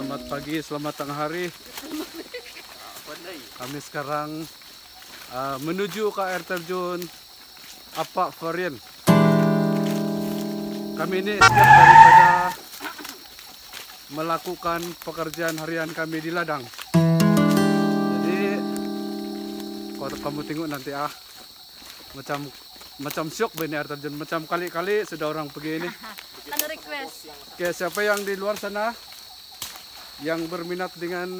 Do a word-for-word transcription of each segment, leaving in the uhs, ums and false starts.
Selamat pagi, selamat tengah hari. Kami sekarang uh, menuju ke air terjun Apak Varian. Kami ini escape daripada melakukan pekerjaan harian kami di ladang. Jadi kalau kamu tengok nanti ah, macam macam syok begini air terjun, macam kali-kali sudah orang pergi ini. Ada request. Oke, siapa yang di luar sana yang berminat dengan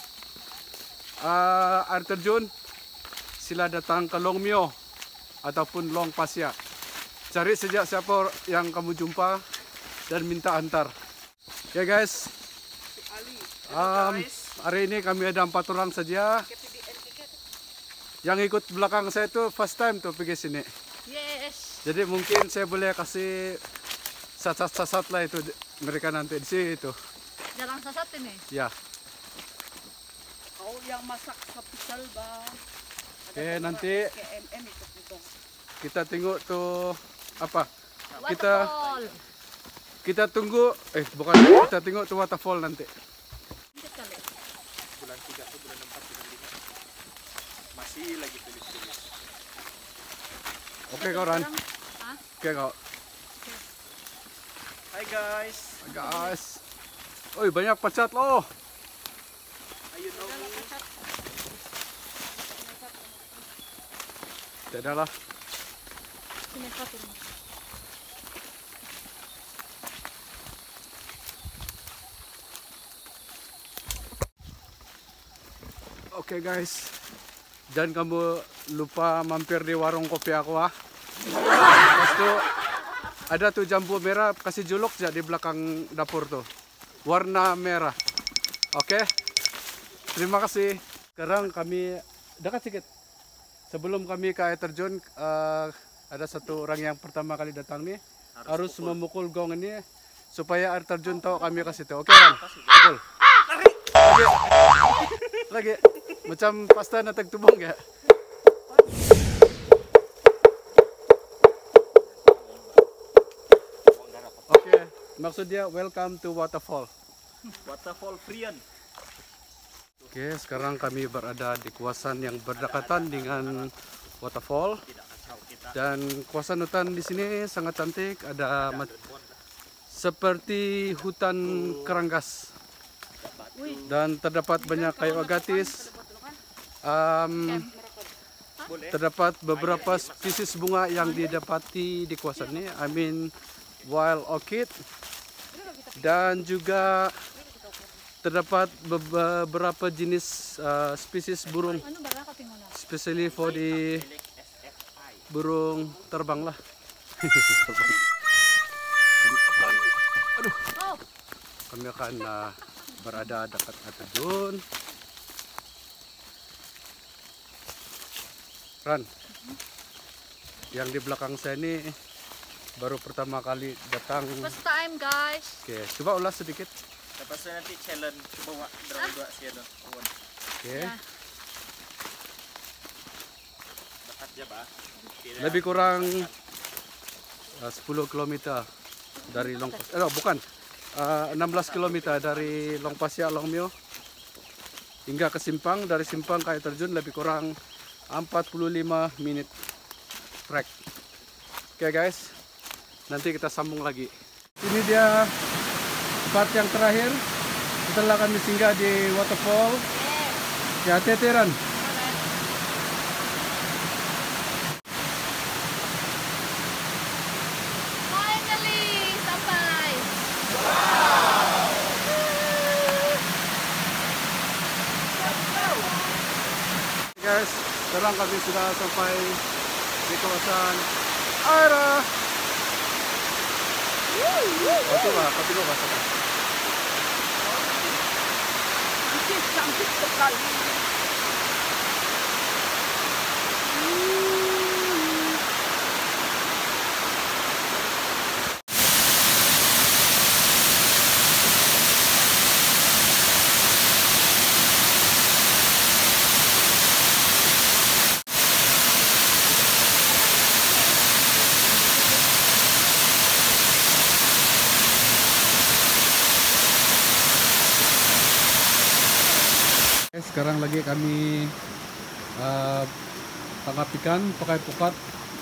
uh, air terjun, sila datang ke Long Mio ataupun Long Pasya. Cari sejak siapa yang kamu jumpa dan minta antar. Oke guys, um, hari ini kami ada empat orang saja. Yang ikut belakang saya itu first time tuh pergi sini. Yes. Jadi mungkin saya boleh kasih sasat-sasat lah itu mereka nanti di situ. Jarang sasat ini. Ya. Kau yang masak sa pisal ba? Oke, nanti K M M itu itu. kita tengok tuh apa? Kita Waterfall. kita tunggu eh bukan kita tengok tuh waterfall nanti. Sedikit kali. Bulan tiga tuh bulan empat bulan lima masih lagi tulis-tulis. Oke kau Ran. Hah? Oke kau. Hai guys. Guys. Oi banyak pecat loh. Ayo dong. Tidak lah. Sini satu. Oke guys. Jangan kamu lupa mampir di warung kopi aku ah. Pas tuh ada tuh jambu merah, kasih juluk ya di belakang dapur tuh. Warna merah. Oke. Terima kasih. Sekarang kami dekat sedikit. Sebelum kami ke air terjun, uh, ada satu orang yang pertama kali datang nih harus, harus memukul gong ini supaya air terjun tahu kami kasih tahu. Oke kan? Pukul. Lagi. Lagi. Macam pasta natak tubong ya. Oke, maksud dia welcome to waterfall. Waterfall Frian. Oke, sekarang kami berada di kawasan yang berdekatan dengan waterfall. Dan kawasan hutan di sini sangat cantik, ada seperti hutan keranggas. Dan terdapat banyak kayu agatis. Um, terdapat beberapa spesies bunga yang didapati di kawasan ini. I mean wild orchid. Dan juga terdapat beberapa jenis uh, spesies burung, especially for the burung terbang lah. Aduh, kami akan uh, berada dekat air terjun. Ran, yang di belakang saya ini baru pertama kali datang. First time guys. Oke, coba ulas sedikit. Lepas itu nanti challenge coba berdua sih ada. Oke. Ya. Dekat aja, Pak. Lebih kurang uh, sepuluh kilometer dari Long Pasya. Eh, bukan. Uh, enam belas kilometer dari Long Pasya Long Mio hingga ke Simpang. Dari Simpang ke air terjun lebih kurang empat puluh lima menit trek. Oke guys, nanti kita sambung lagi. Ini dia part yang terakhir setelah kami singgah di waterfall. Ya, hati-hati Ran. Finally sampai. Guys, sekarang kami sudah sampai di kawasan Aira. Oh, coba, kopi lo basah. Cantik sekali. sekarang lagi kami uh, tangkap ikan pakai pukat.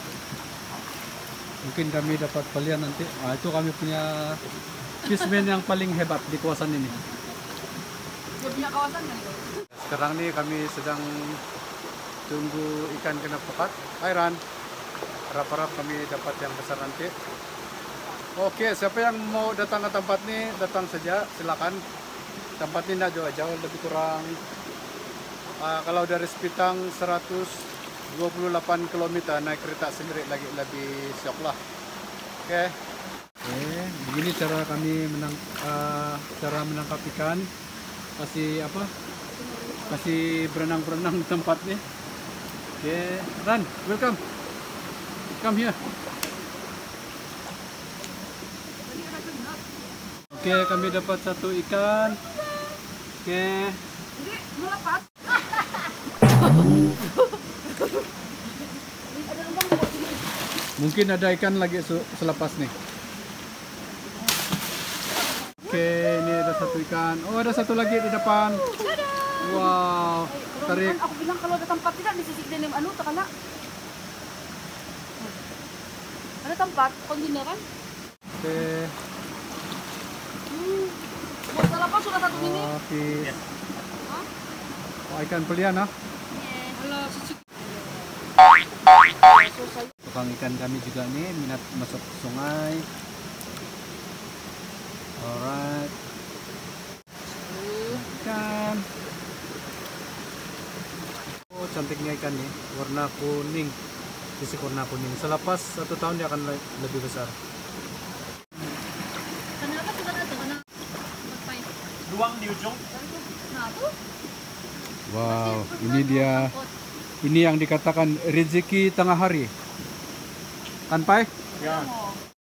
Mungkin kami dapat pelian nanti. Nah, itu kami punya fishman yang paling hebat di kawasan ini. Dia punya kawasan kan itu? Sekarang nih kami sedang tunggu ikan kena pukat. Hai Ran, harap-harap kami dapat yang besar nanti. Oke, siapa yang mau datang ke tempat ini, datang saja, silakan. Tempat ini tidak jauh-jauh, lebih kurang uh, kalau dari Sepitang seratus dua puluh delapan kilometer, naik kereta sendiri lagi lebih syok lah. Oke. Oke, begini cara kami menang, uh, cara menangkap ikan. Kasih apa? Kasih berenang-berenang di tempat nih. Oke, Ran, welcome. Come here. Oke, kami dapat satu ikan. Oke. Jadi melepas. Mungkin ada ikan lagi selepas nih. Oke, ini ada satu ikan. Oh, ada satu lagi di depan. Wow, tarik. Aku bilang kalau ada tempat tidak di sisi denim anu takana. Ada tempat kontainer kan? Oke. Buat selepas sudah satu ini. Oke. Oh, ikan pelian ah. Halo, susu. Tukang ikan kami juga nih minat masuk sungai. Alright. Ikan. Oh, cantiknya ikan nih, warna kuning. Sisik warna kuning. Selepas satu tahun dia akan le lebih besar. Kenapa sudah ada karena ngapain? Luang di ujung. Nah, tuh. Wow, ini dia. Ini yang dikatakan rezeki tengah hari. Kan, Pai? Ya.